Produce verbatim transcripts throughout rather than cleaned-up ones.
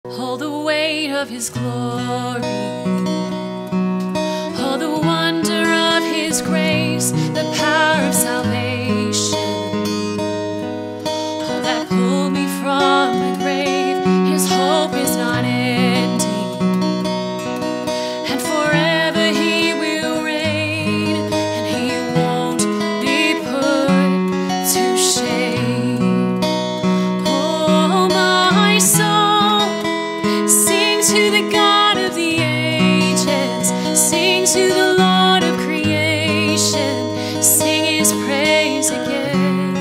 All the weight of His glory, all the wonder of His grace, the power of salvation, all that pulled me from the grave. His hope is not ending, and forever He will reign, and He won't be put to shame. Oh, my soul, sing to the God of the ages, sing to the Lord of creation, sing His praise again.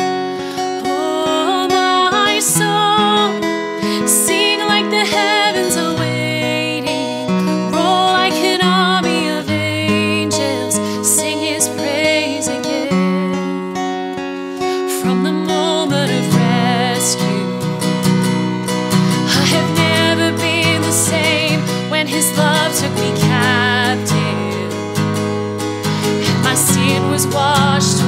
Oh, my soul, sing like the heavens are waiting, roll like an army of angels, sing His praise again. From the moment of rescue, I have never been the same. When His love took me captive, and my sin was washed